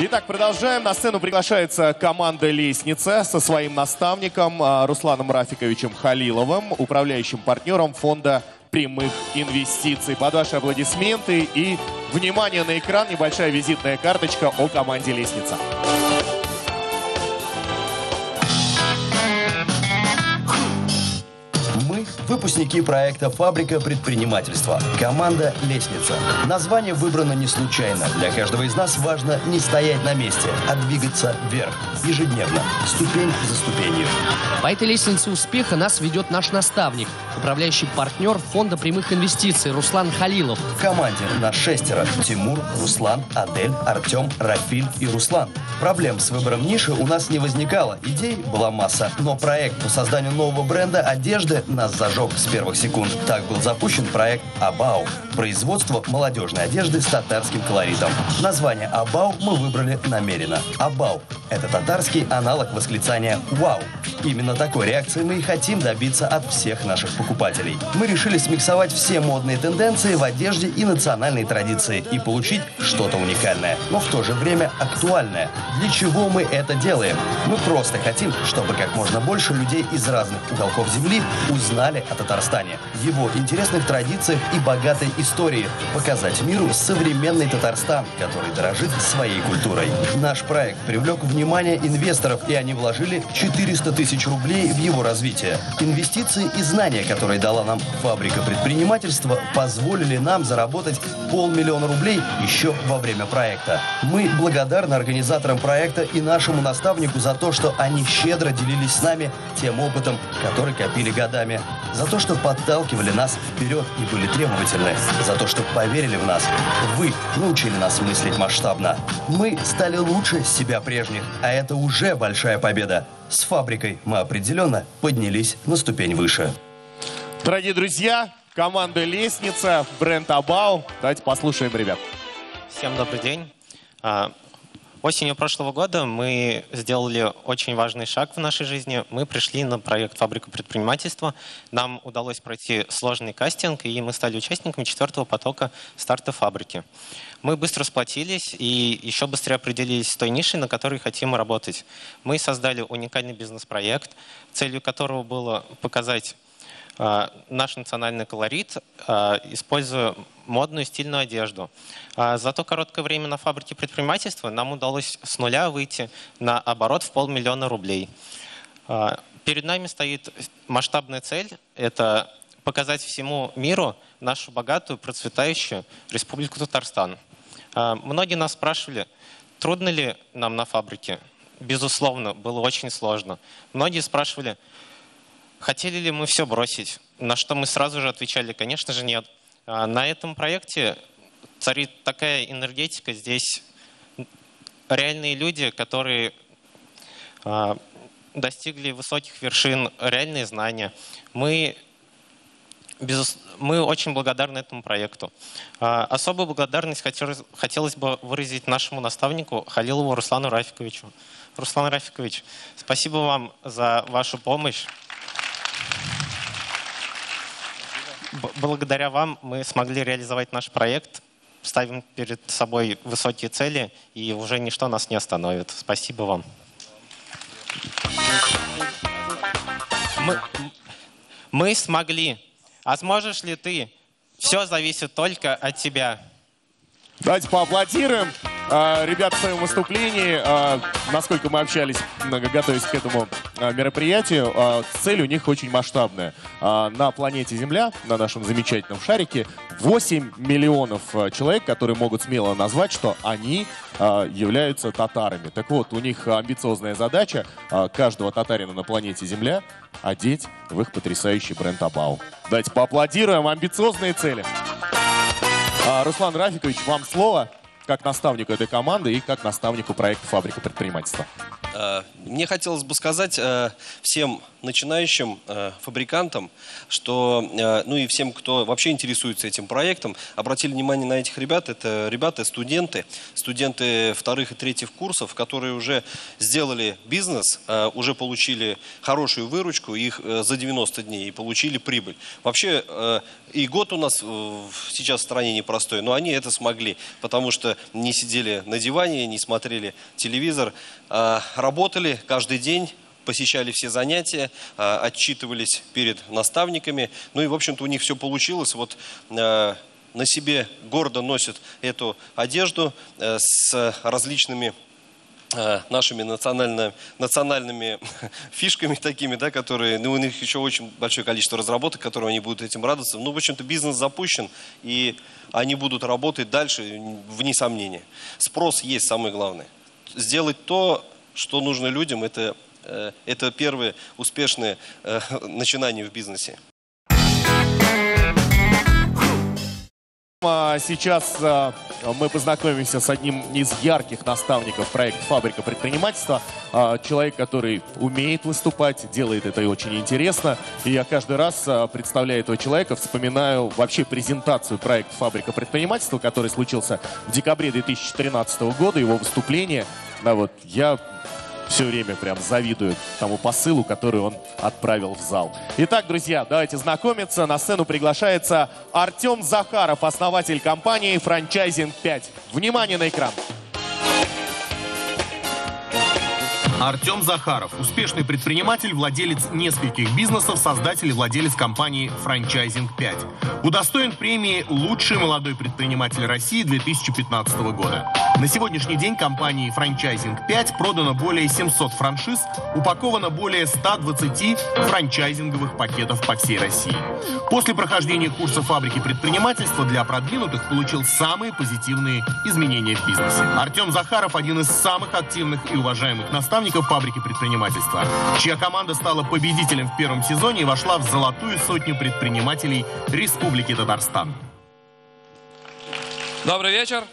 Итак, продолжаем. На сцену приглашается команда «Лестница» со своим наставником Русланом Рафиковичем Халиловым, управляющим партнером фонда прямых инвестиций. Под ваши аплодисменты и внимание на экран, небольшая визитная карточка о команде «Лестница». Выпускники проекта «Фабрика предпринимательства». Команда «Лестница». Название выбрано не случайно. Для каждого из нас важно не стоять на месте, а двигаться вверх. Ежедневно, ступень за ступенью. По этой лестнице успеха нас ведет наш наставник, управляющий партнер фонда прямых инвестиций Руслан Халилов. В команде нас 6: Тимур, Руслан, Адель, Артем, Рафиль и Руслан. Проблем с выбором ниши у нас не возникало. Идей была масса, но проект по созданию нового бренда одежды нас зажег с первых секунд. Так был запущен проект «Абау» – производство молодежной одежды с татарским колоритом. Название «Абау» мы выбрали намеренно. «Абау» – это татарский аналог восклицания «Вау». Именно такой реакции мы и хотим добиться от всех наших покупателей. Мы решили смиксовать все модные тенденции в одежде и национальные традиции и получить что-то уникальное, но в то же время актуальное. Для чего мы это делаем? Мы просто хотим, чтобы как можно больше людей из разных уголков земли узнали о Татарстане, его интересных традициях и богатой истории, показать миру современный Татарстан, который дорожит своей культурой. Наш проект привлек внимание инвесторов, и они вложили 400 тысяч рублей в его развитие. Инвестиции и знания, которые дала нам фабрика предпринимательства, позволили нам заработать 500 000 рублей еще во время проекта. Мы благодарны организаторам проекта и нашему наставнику за то, что они щедро делились с нами тем опытом, который копили годами. За то, что подталкивали нас вперед и были требовательны. За то, что поверили в нас. Вы научили нас мыслить масштабно. Мы стали лучше себя прежних, а это уже большая победа. С фабрикой мы определенно поднялись на ступень выше. Дорогие друзья, команда «Лестница», бренд «Абау». Давайте послушаем ребят. Всем добрый день. Осенью прошлого года мы сделали очень важный шаг в нашей жизни. Мы пришли на проект «Фабрика предпринимательства». Нам удалось пройти сложный кастинг, и мы стали участниками 4-го потока старта фабрики. Мы быстро сплотились и еще быстрее определились с той нишей, на которой хотим работать. Мы создали уникальный бизнес-проект, целью которого было показать наш национальный колорит, используя модную стильную одежду. За то короткое время на фабрике предпринимательства нам удалось с нуля выйти на оборот в 500 000 рублей. Перед нами стоит масштабная цель – это показать всему миру нашу богатую, процветающую Республику Татарстан. Многие нас спрашивали, трудно ли нам на фабрике. Безусловно, было очень сложно. Многие спрашивали, хотели ли мы все бросить, на что мы сразу же отвечали, конечно же, нет. На этом проекте царит такая энергетика, здесь реальные люди, которые достигли высоких вершин, реальные знания. Мы очень благодарны этому проекту. Особую благодарность хотелось бы выразить нашему наставнику Халилову Руслану Рафиковичу. Руслан Рафикович, спасибо вам за вашу помощь. Благодаря вам мы смогли реализовать наш проект, ставим перед собой высокие цели, и уже ничто нас не остановит. Спасибо вам. Мы смогли. А сможешь ли ты? Все зависит только от тебя. Давайте поаплодируем. Ребят, в своем выступлении, насколько мы общались, готовясь к этому мероприятию, цель у них очень масштабная. На планете Земля, на нашем замечательном шарике, 8 миллионов человек, которые могут смело назвать, что они являются татарами. Так вот, у них амбициозная задача каждого татарина на планете Земля одеть в их потрясающий бренд «Абау». Давайте поаплодируем. Амбициозные цели. Руслан Рафикович, вам слово, как наставнику этой команды и как наставнику проекта «Фабрика предпринимательства». Мне хотелось бы сказать всем начинающим фабрикантам, что, ну и всем, кто вообще интересуется этим проектом, обратили внимание на этих ребят. Это ребята, студенты 2-х и 3-х курсов, которые уже сделали бизнес, уже получили хорошую выручку их за 90 дней и получили прибыль. Вообще и год у нас сейчас в стране непростой, но они это смогли, потому что ребята не сидели на диване, не смотрели телевизор, а работали каждый день, посещали все занятия, отчитывались перед наставниками. Ну и, в общем-то, у них все получилось. Вот на себе гордо носят эту одежду с различными нашими национальными фишками такими, да, которые, ну, у них еще очень большое количество разработок, которые они будут этим радоваться. Ну, в общем-то, бизнес запущен, и они будут работать дальше, вне сомнения. Спрос есть, самое главное. Сделать то, что нужно людям, это первые успешные начинания в бизнесе. Сейчас мы познакомимся с одним из ярких наставников проекта «Фабрика предпринимательства». Человек, который умеет выступать, делает это и очень интересно. И я каждый раз, представляя этого человека, вспоминаю вообще презентацию проекта «Фабрика предпринимательства», который случился в декабре 2013 года, его выступление. Да, вот, я все время прям завидую тому посылу, который он отправил в зал. Итак, друзья, давайте знакомиться. На сцену приглашается Артем Захаров, основатель компании «Франчайзинг 5». Внимание на экран. Артем Захаров – успешный предприниматель, владелец нескольких бизнесов, создатель и владелец компании «Франчайзинг 5». Удостоен премии «Лучший молодой предприниматель России» 2015 года. На сегодняшний день компании «Франчайзинг 5» продано более 700 франшиз, упаковано более 120 франчайзинговых пакетов по всей России. После прохождения курса «Фабрики предпринимательства» для продвинутых получил самые позитивные изменения в бизнесе. Артем Захаров – один из самых активных и уважаемых наставников «Фабрики предпринимательства», чья команда стала победителем в первом сезоне и вошла в золотую сотню предпринимателей Республики Татарстан. Добрый вечер.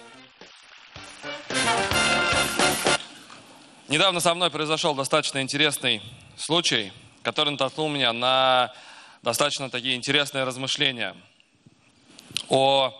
Недавно со мной произошел достаточно интересный случай, который натолкнул меня на достаточно такие интересные размышления о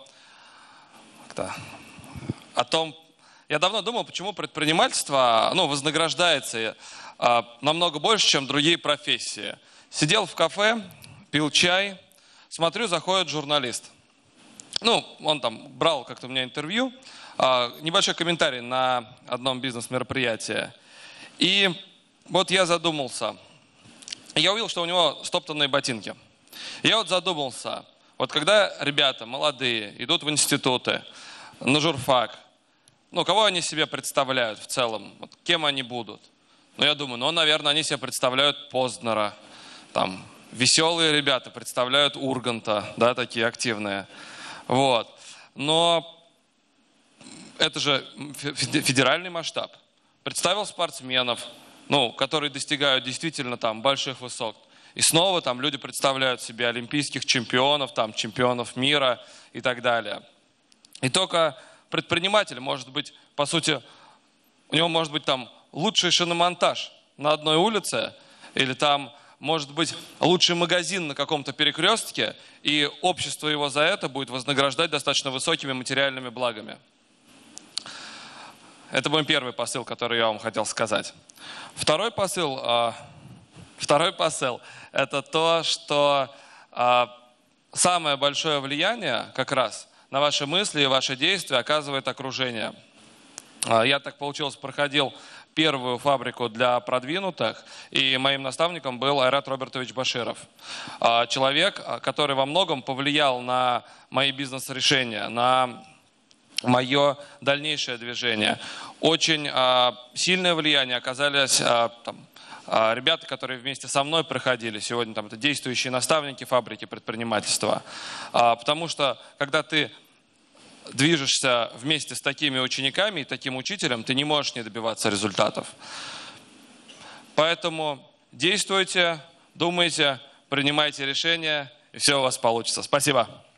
том. Я давно думал, почему предпринимательство вознаграждается намного больше, чем другие профессии. Сидел в кафе, пил чай, смотрю, заходит журналист. Он там брал как-то у меня интервью, небольшой комментарий на одном бизнес-мероприятии. И вот я задумался. Я увидел, что у него стоптанные ботинки. Я вот задумался, вот когда ребята молодые идут в институты, на журфак, кого они себе представляют в целом, вот кем они будут? Я думаю, наверное, они себе представляют Познера, там, веселые ребята представляют Урганта, да, такие активные. Вот. Но это же федеральный масштаб. Представил спортсменов, которые достигают действительно там больших высот. И снова там люди представляют себе олимпийских чемпионов, там, чемпионов мира и так далее. И только предприниматель может быть, по сути, у него может быть там лучший шиномонтаж на одной улице, или там может быть лучший магазин на каком-то перекрестке, и общество его за это будет вознаграждать достаточно высокими материальными благами. Это мой первый посыл, который я вам хотел сказать. Второй посыл – это то, что самое большое влияние как раз на ваши мысли и ваши действия оказывает окружение. Я так получилось, проходил первую фабрику для продвинутых, и моим наставником был Айрат Робертович Баширов. Человек, который во многом повлиял на мои бизнес-решения, на мое дальнейшее движение. Очень сильное влияние оказались ребята, которые вместе со мной проходили. Сегодня это действующие наставники фабрики предпринимательства. Потому что, когда ты движешься вместе с такими учениками и таким учителем, ты не можешь не добиваться результатов. Поэтому действуйте, думайте, принимайте решения, и все у вас получится. Спасибо.